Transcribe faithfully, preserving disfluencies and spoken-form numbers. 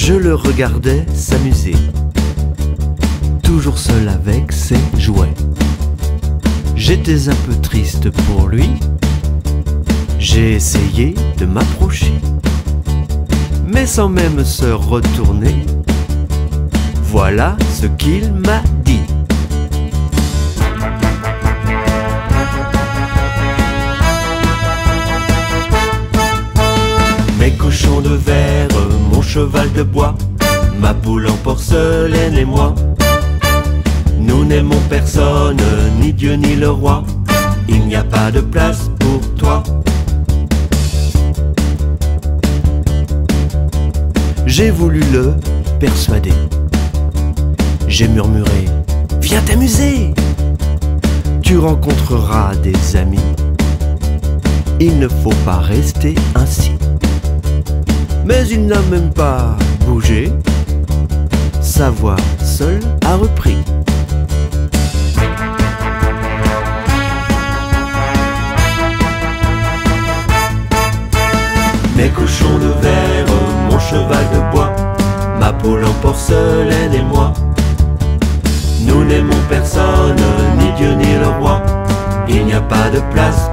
Je le regardais s'amuser, toujours seul avec ses jouets. J'étais un peu triste pour lui, j'ai essayé de m'approcher, mais sans même se retourner, voilà ce qu'il m'a dit. Mes cochons de verre, mon cheval de bois, ma poule en porcelaine et moi, nous n'aimons personne, ni Dieu ni le roi, il n'y a pas de place pour toi. J'ai voulu le persuader, j'ai murmuré, viens t'amuser, tu rencontreras des amis, il ne faut pas rester ainsi. Mais il n'a même pas bougé, sa voix seule a repris. Mes cochons de verre, mon cheval de bois, ma poule en porcelaine et moi, nous n'aimons personne, ni Dieu ni le roi, il n'y a pas de place